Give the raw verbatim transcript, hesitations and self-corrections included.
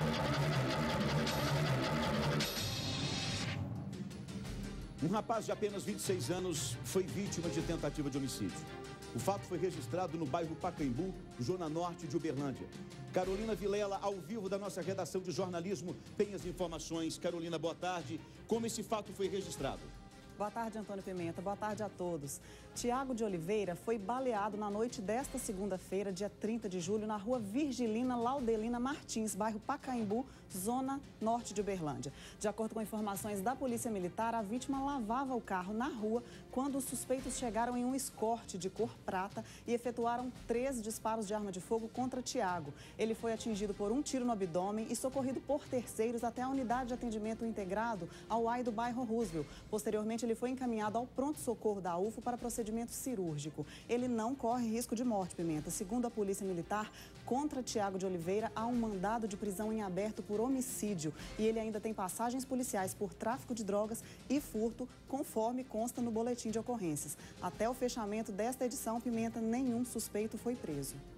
Um rapaz de apenas vinte e seis anos foi vítima de tentativa de homicídio. O fato foi registrado no bairro Pacaembu, zona norte de Uberlândia. Carolina Vilela, ao vivo da nossa redação de jornalismo, tem as informações. Carolina, boa tarde. Como esse fato foi registrado? Boa tarde, Antônio Pimenta. Boa tarde a todos. Tiago de Oliveira foi baleado na noite desta segunda-feira, dia trinta de julho, na rua Virgilina Laudelina Martins, bairro Pacaembu, zona norte de Uberlândia. De acordo com informações da Polícia Militar, a vítima lavava o carro na rua quando os suspeitos chegaram em um escorte de cor prata e efetuaram três disparos de arma de fogo contra Tiago. Ele foi atingido por um tiro no abdômen e socorrido por terceiros até a unidade de atendimento integrado ao A I do bairro Roosevelt. Posteriormente, ele foi encaminhado ao pronto-socorro da U F O para procedimento cirúrgico. Ele não corre risco de morte, Pimenta. Segundo a Polícia Militar, contra Tiago de Oliveira há um mandado de prisão em aberto por homicídio. E ele ainda tem passagens policiais por tráfico de drogas e furto, conforme consta no boletim de ocorrências. Até o fechamento desta edição, Pimenta, nenhum suspeito foi preso.